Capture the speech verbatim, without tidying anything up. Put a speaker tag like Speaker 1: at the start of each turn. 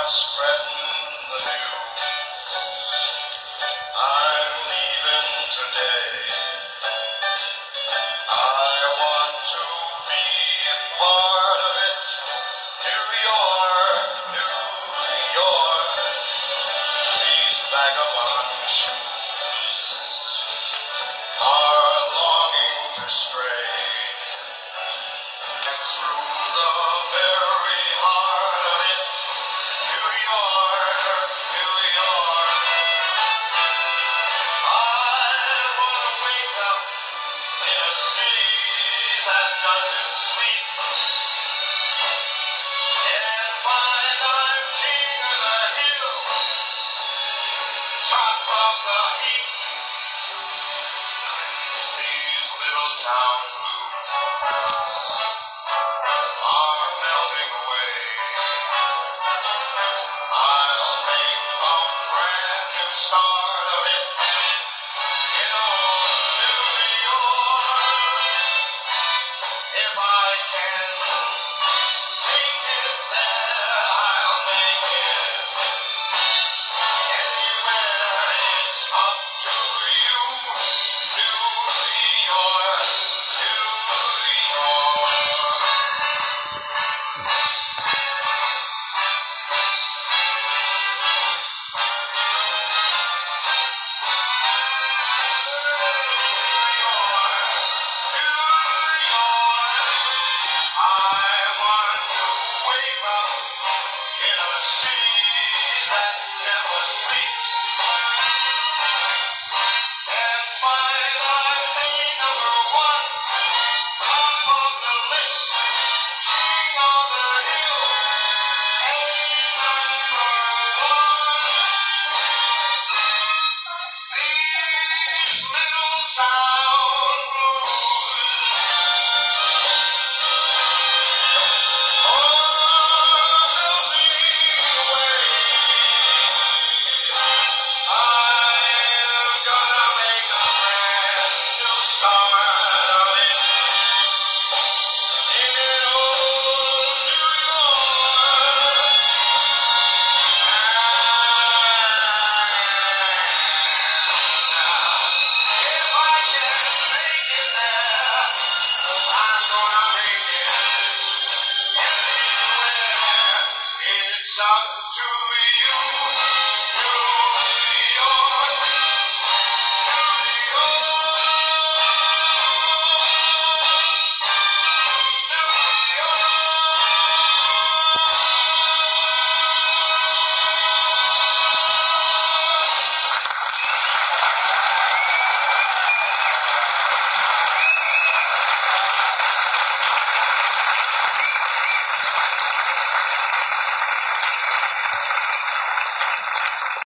Speaker 1: spreading the news. I'm leaving today. I want to be a part of it. New York, New York, these vagabond shoes are longing to stray through the very heart of it. New York, New York, I want to wake up in a city that doesn't sleep and find I'm king of the hill, top of the heap. These little town blues are melting away. I'll make a brand new start of it in old New York. If I can make it there, I'll make it anywhere. It's up to you, New York, New York. I want to wake up in a city that never sleeps and find I'm the number one, top of the list, king of the hill, and number one. These little town blues it's up to you.